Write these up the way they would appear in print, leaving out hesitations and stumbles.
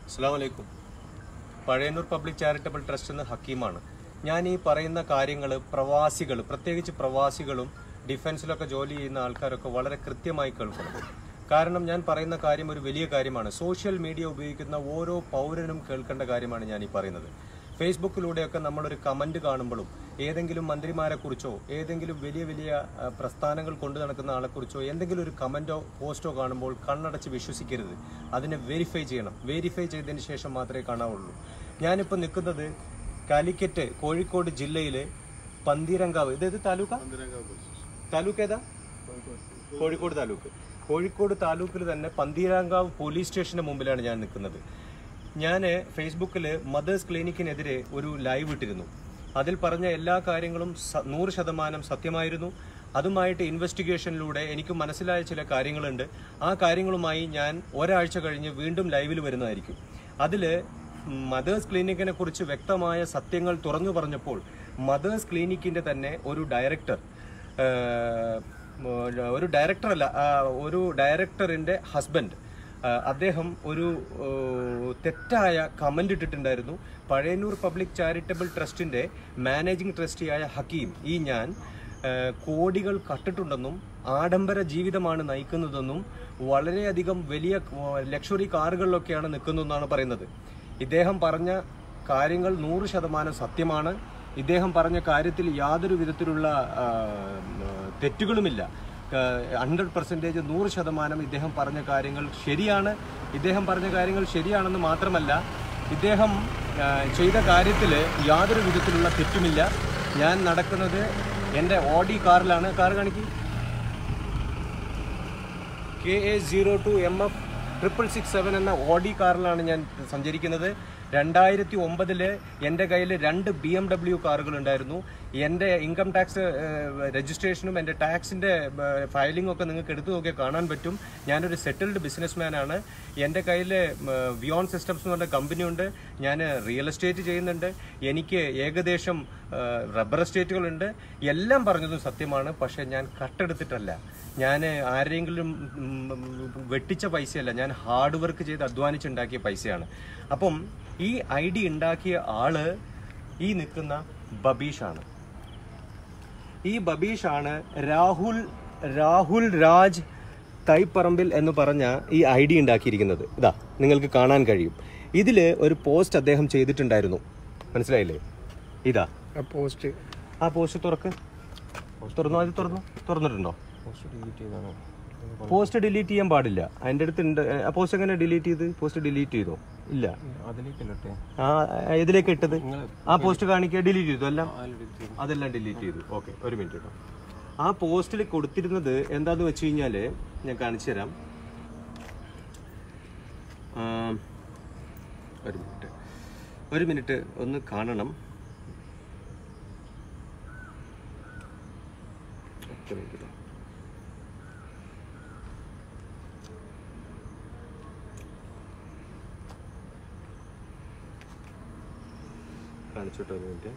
അസ്സലാമു Pazhayannur public charitable trust എന്ന ഹക്കീമാണ്. ഞാൻ ഈ പറയുന്ന കാര്യങ്ങൾ പ്രവാസികൾ, പ്രത്യേകിച്ച് പ്രവാസികളും ഡിഫൻസിലൊക്കെ ജോലി ചെയ്യുന്ന ആൾക്കാരൊക്കെ വളരെ കൃത്യമായി കേൾക്കണം. കാരണം ഞാൻ പറയുന്ന കാര്യം ഒരു വലിയ കാര്യമാണ്. സോഷ്യൽ മീഡിയ ഉപയോഗിക്കുന്ന ഓരോ പൗരനും കേൾക്കേണ്ട കാര്യമാണ് ഞാൻ ഈ പറയുന്നത്. ഫേസ്ബുക്കിലൂടെയൊക്കെ നമ്മളൊരു കമന്റ് കാണുമ്പോഴും ഏതെങ്കിലും മന്ത്രിമാരെക്കുറിച്ചോ ഏതെങ്കിലും വലിയ വലിയ പ്രസ്ഥാനങ്ങൾ കൊണ്ടു നടക്കുന്ന ആളെക്കുറിച്ചോ എന്തെങ്കിലും ഒരു കമന്റോ പോസ്റ്റോ കാണുമ്പോൾ കണ്ണടച്ച് വിശ്വസിക്കരുത്. അതിനെ വെരിഫൈ ചെയ്യണം. വെരിഫൈ ചെയ്തതിന് ശേഷം മാത്രമേ കാണാവുള്ളൂ. ഞാനിപ്പോൾ നിൽക്കുന്നത് കാലിക്കറ്റ് കോഴിക്കോട് ജില്ലയിലെ പന്തീരങ്കാവ്, ഇതേത് താലൂക്ക് ഏതാ? കോഴിക്കോട് താലൂക്ക്. കോഴിക്കോട് താലൂക്കിൽ തന്നെ പന്തീരങ്കാവ് പോലീസ് സ്റ്റേഷന് മുമ്പിലാണ് ഞാൻ നിൽക്കുന്നത്. ഞാൻ ഫേസ്ബുക്കിൽ മദേഴ്സ് ക്ലിനിക്കിനെതിരെ ഒരു ലൈവ് ഇട്ടിരുന്നു. അതിൽ പറഞ്ഞ എല്ലാ കാര്യങ്ങളും 100% സത്യമായിരുന്നു. അതുമായിട്ട് ഇൻവെസ്റ്റിഗേഷനിലൂടെ എനിക്ക് മനസ്സിലായ ചില കാര്യങ്ങളുണ്ട്. ആ കാര്യങ്ങളുമായി ഞാൻ ഒരാഴ്ച കഴിഞ്ഞ് വീണ്ടും ലൈവിൽ വരുന്നതായിരിക്കും. അതിൽ മദേഴ്സ് ക്ലിനിക്കിനെ കുറിച്ച് വ്യക്തമായ സത്യങ്ങൾ തുറന്നു പറഞ്ഞപ്പോൾ മദേഴ്സ് ക്ലിനിക്കിന്റെ തന്നെ ഒരു ഡയറക്ടറിന്റെ ഹസ്ബൻഡ്, അദ്ദേഹം ഒരു തെറ്റായ കമന്റ് ഇട്ടിട്ടുണ്ടായിരുന്നു. പഴയന്നൂർ പബ്ലിക് ചാരിറ്റബിൾ ട്രസ്റ്റിന്റെ മാനേജിംഗ് ട്രസ്റ്റിയായ ഹക്കീം ഞാൻ കോടികൾ കട്ടിട്ടുണ്ടെന്നും ആഡംബര ജീവിതമാണ് നയിക്കുന്നതെന്നും വളരെയധികം വലിയ ലക്ഷറി കാറുകളിലൊക്കെയാണ് നിൽക്കുന്നതെന്നാണ് പറയുന്നത്. ഇദ്ദേഹം പറഞ്ഞ കാര്യങ്ങൾ 100% സത്യമാണ്. ഇദ്ദേഹം പറഞ്ഞ കാര്യത്തിൽ യാതൊരു വിധത്തിലുള്ള തെറ്റുകളുമില്ല. 100% 100% ഇദ്ദേഹം പറഞ്ഞ കാര്യങ്ങൾ ശരിയാണ്. ഇദ്ദേഹം പറഞ്ഞ കാര്യങ്ങൾ ശരിയാണെന്ന് മാത്രമല്ല, ഇദ്ദേഹം ചെയ്ത കാര്യത്തിൽ യാതൊരു വിധത്തിലുള്ള തെറ്റുമില്ല. ഞാൻ നടക്കുന്നത് എൻ്റെ ഓഡി കാറിലാണ്. കാർ കാണിക്ക്. KA02 MF 667 എന്ന ഓഡി കാറിലാണ് ഞാൻ സഞ്ചരിക്കുന്നത്. 2009 എൻ്റെ കയ്യിൽ 2 BMW കാറുകൾ ഉണ്ടായിരുന്നു. എൻ്റെ ഇൻകം ടാക്സ് രജിസ്ട്രേഷനും എൻ്റെ ടാക്സിൻ്റെ ഫയലിംഗും ഒക്കെ നിങ്ങൾക്ക് എടുത്തു നോക്കിയാൽ കാണാൻ പറ്റും. ഞാനൊരു സെറ്റിൽഡ് ബിസിനസ്മാനാണ്. എൻ്റെ കയ്യിൽ വിയോൺ സിസ്റ്റംസ് എന്ന് പറഞ്ഞ കമ്പനിയുണ്ട്. ഞാൻ റിയൽ എസ്റ്റേറ്റ് ചെയ്യുന്നുണ്ട്. എനിക്ക് ഏകദേശം റബ്ബർ എസ്റ്റേറ്റുകളുണ്ട്. എല്ലാം പറഞ്ഞതും സത്യമാണ്. പക്ഷേ ഞാൻ കട്ടെടുത്തിട്ടല്ല, ഞാൻ ആരെങ്കിലും വെട്ടിച്ച പൈസയല്ല, ഞാൻ ഹാർഡ് വർക്ക് ചെയ്ത് അധ്വാനിച്ചുണ്ടാക്കിയ പൈസയാണ്. അപ്പം ഈ ഐഡി ഉണ്ടാക്കിയ ആള് ഈ നിൽക്കുന്ന ബബീഷാണ്. ഈ ബബീഷാണ് രാഹുൽ രാജ് തൈപ്പറമ്പിൽ എന്ന് പറഞ്ഞ ഈ ഐഡി ഉണ്ടാക്കിയിരിക്കുന്നത്. ഇതാ നിങ്ങൾക്ക് കാണാൻ കഴിയും. ഇതില് ഒരു പോസ്റ്റ് അദ്ദേഹം ചെയ്തിട്ടുണ്ടായിരുന്നു. മനസ്സിലായില്ലേ? ഇതാ ആ പോസ്റ്റ് തുറന്നിട്ടുണ്ടോ? പോസ്റ്റ് ഡിലീറ്റ് ചെയ്യാൻ പാടില്ല. അതിന്റെ അടുത്ത് ഉണ്ട്. ആ പോസ്റ്റ് എങ്ങനെ ഡിലീറ്റ് ചെയ്ത്? പോസ്റ്റ് ഡിലീറ്റ് ചെയ്തോ? ഇല്ല. ഇതിലേക്ക് ഇട്ടത് ആ പോസ്റ്റ് കാണിക്കുക. ഡിലീറ്റ് ചെയ്തു? അതെല്ലാം ഡിലീറ്റ് ചെയ്തു. ഓക്കെ, ഒരു മിനിറ്റ് കേട്ടോ. ആ പോസ്റ്റിൽ കൊടുത്തിരുന്നത് എന്താന്ന് വെച്ച് കഴിഞ്ഞാല് ഞാൻ കാണിച്ചു തരാം. ഒരു മിനിറ്റ് ഒന്ന് കാണണം. കാണിച്ചോട്ടോ, ഒരു മിനിറ്റ്.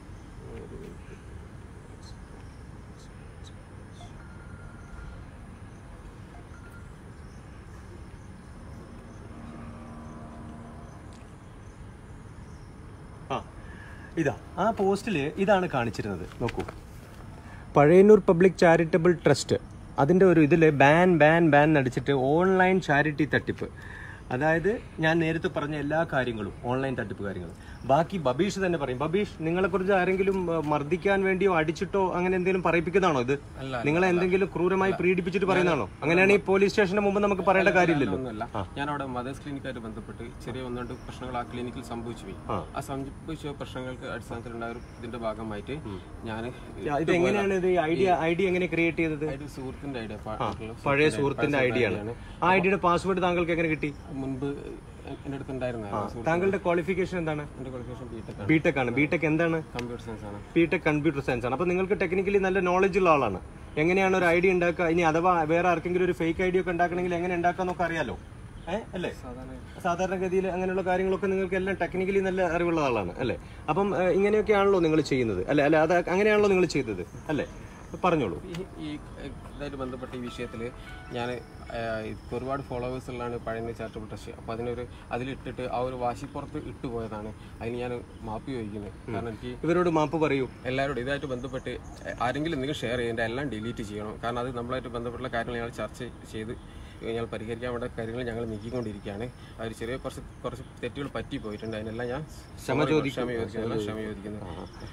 ഇതാ ആ പോസ്റ്റില് ഇതാണ് കാണിച്ചിരുന്നത്. നോക്കൂ, പഴയന്നൂർ പബ്ലിക് ചാരിറ്റബിൾ ട്രസ്റ്റ് അതിൻ്റെ ഒരു ഇതിൽ ബാൻ അടിച്ചിട്ട് ഓൺലൈൻ ചാരിറ്റി തട്ടിപ്പ്. അതായത് ഞാൻ നേരത്തെ പറഞ്ഞ എല്ലാ കാര്യങ്ങളും ഓൺലൈൻ തട്ടിപ്പ് കാര്യങ്ങൾ. ബാക്കി ബബീഷ് തന്നെ പറയും. ബബീഷ്, നിങ്ങളെക്കുറിച്ച് ആരെങ്കിലും മർദ്ദിക്കാൻ വേണ്ടിയോ അടിച്ചിട്ടോ അങ്ങനെ എന്തെങ്കിലും പറയിപ്പിക്കുന്നതാണോ ഇത്? നിങ്ങളെ എന്തെങ്കിലും ക്രൂരമായി പീഡിപ്പിച്ചിട്ട് പറയുന്നതാണോ? അങ്ങനെയാണ് ഈ പോലീസ് സ്റ്റേഷന് മുമ്പ് നമുക്ക് പറയേണ്ട കാര്യമില്ലല്ലോ. ഞാൻ അവിടെ മദേഴ്സ് ക്ലിനിക്കായിട്ട് ബന്ധപ്പെട്ട് ചെറിയ 1-2 പ്രശ്നങ്ങൾ ആ ക്ലിനിക്കിൽ സംഭവിച്ചു പോയി. ആ സംഭവിച്ച പ്രശ്നങ്ങൾക്ക് അടിസ്ഥാനത്തിലുണ്ടായ ഇതിന്റെ ഭാഗമായിട്ട് ഞാൻ ഇത് എങ്ങനെയാണ് ഇത് ഐഡി എങ്ങനെ ക്രിയേറ്റ് ചെയ്തത്? സുഹൃത്തിന്റെ ഐഡിയ, പഴയ സുഹൃത്തിന്റെ ഐഡിയാണ്. ആ ഐഡിയുടെ പാസ്വേഡ് താങ്കൾക്ക് എങ്ങനെ കിട്ടി? മുൻപ് എന്റെ അടുത്തുണ്ടായിരുന്നു. താങ്കളുടെ ക്വാളിഫിക്കേഷൻ എന്താണ്? ബിടെക് ആണ്. ബിടെക് എന്താണ്? കമ്പ്യൂട്ടർ സയൻസ് ആണ്. ബിടെക് കമ്പ്യൂട്ടർ സയൻസ് ആണ്. അപ്പൊ നിങ്ങൾക്ക് ടെക്നിക്കലി നല്ല നോളജ് ഉള്ള ആളാണ്. എങ്ങനെയാണ് ഒരു ഐഡി ഉണ്ടാക്കുക? ഇനി അഥവാ വേറെ ആർക്കെങ്കിലും ഒരു ഫേക്ക് ഐഡി ഒക്കെ ഉണ്ടാക്കണമെങ്കിൽ എങ്ങനെ ഉണ്ടാക്കാന്നൊക്കെ അറിയാലോ, അല്ലേ? സാധാരണഗതിയിൽ അങ്ങനെയുള്ള കാര്യങ്ങളൊക്കെ നിങ്ങൾക്ക് എല്ലാം ടെക്നിക്കലി നല്ല അറിവുള്ള ആളാണ്, അല്ലേ? അപ്പം ഇങ്ങനെയൊക്കെയാണല്ലോ നിങ്ങൾ ചെയ്യുന്നത്, അല്ലെ? അത് അങ്ങനെയാണല്ലോ നിങ്ങൾ ചെയ്തത്, അല്ലേ? പറഞ്ഞോളൂ. ഈ ഇതായിട്ട് ബന്ധപ്പെട്ട ഈ വിഷയത്തിൽ ഞാൻ ഒരുപാട് ഫോളോവേഴ്സ് ഉള്ളതാണ് പഴയ ചാരിറ്റബിൾ ട്രസ്റ്റ്. അപ്പോൾ അതിലിട്ടിട്ട് ആ ഒരു വാശിപ്പുറത്ത് ഇട്ടുപോയതാണ്. അതിന് ഞാൻ മാപ്പ് ചോദിക്കുന്നത്. കാരണം എനിക്ക് ഇവരോട് മാപ്പ് പറയൂ. എല്ലാവരോടും ഇതായിട്ട് ബന്ധപ്പെട്ട് ആരെങ്കിലും എന്തെങ്കിലും ഷെയർ ചെയ്യേണ്ട എല്ലാം ഡിലീറ്റ് ചെയ്യണം. കാരണം അത് നമ്മളായിട്ട് ബന്ധപ്പെട്ടുള്ള കാര്യങ്ങൾ ഞങ്ങൾ ചർച്ച ചെയ്ത് ഞങ്ങൾ പരിഹരിക്കാൻ വേണ്ട കാര്യങ്ങൾ ഞങ്ങൾ നീക്കിക്കൊണ്ടിരിക്കുകയാണ്. അതിൽ ചെറിയ കുറച്ച് തെറ്റുകൾ പറ്റിപ്പോയിട്ടുണ്ട്. അതിനെല്ലാം ഞാൻ ക്ഷമ ചോദിക്കുന്നു.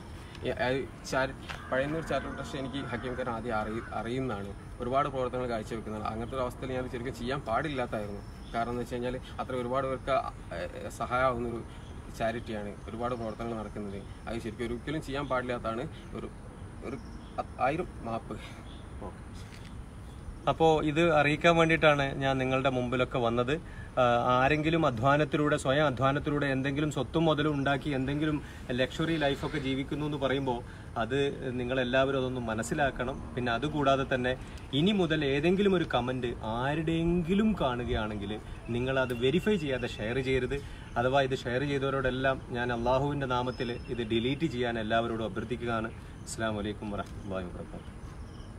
പഴയന്നൂർ ചാരിറ്റബിൾ ട്രസ്റ്റ് എനിക്ക് ഹക്കീംകാരൻ ആദ്യം അറിയുന്നതാണ്. ഒരുപാട് പ്രവർത്തനങ്ങൾ കാഴ്ചവെക്കുന്നതാണ്. അങ്ങനത്തെ ഒരു അവസ്ഥയിൽ ഞാൻ ശരിക്കും ചെയ്യാൻ പാടില്ലാത്തായിരുന്നു. കാരണം എന്ന് വെച്ച് കഴിഞ്ഞാൽ അത്ര ഒരുപാട് പേർക്ക് സഹായമാവുന്നൊരു ചാരിറ്റിയാണ്. ഒരുപാട് പ്രവർത്തനങ്ങൾ നടക്കുന്നത്. അത് ശരിക്കും ഒരിക്കലും ചെയ്യാൻ പാടില്ലാത്തതാണ്. ഒരു 1000 മാപ്പ്. അപ്പോൾ ഇത് അറിയിക്കാൻ വേണ്ടിയിട്ടാണ് ഞാൻ നിങ്ങളുടെ മുമ്പിലൊക്കെ വന്നത്. ആരെങ്കിലും സ്വയം അധ്വാനത്തിലൂടെ എന്തെങ്കിലും സ്വത്തും മുതലും ഉണ്ടാക്കി എന്തെങ്കിലും ലക്ഷറി ലൈഫൊക്കെ ജീവിക്കുന്നു എന്ന് പറയുമ്പോൾ അത് നിങ്ങളെല്ലാവരും അതൊന്ന് മനസ്സിലാക്കണം. പിന്നെ അതുകൂടാതെ തന്നെ ഇനി മുതൽ ഏതെങ്കിലും ഒരു കമൻറ്റ് ആരുടെയെങ്കിലും കാണുകയാണെങ്കിൽ നിങ്ങളത് വെരിഫൈ ചെയ്യാതെ ഷെയർ ചെയ്യരുത്. അഥവാ ഇത് ഷെയർ ചെയ്തവരോടെല്ലാം ഞാൻ അള്ളാഹുവിൻ്റെ നാമത്തിൽ ഇത് ഡിലീറ്റ് ചെയ്യാൻ എല്ലാവരോടും അഭ്യർത്ഥിക്കുകയാണ്. അസ്സലാമു അലൈക്കും വറഹ്മത്തുള്ളാഹി വബറകാതുഹു.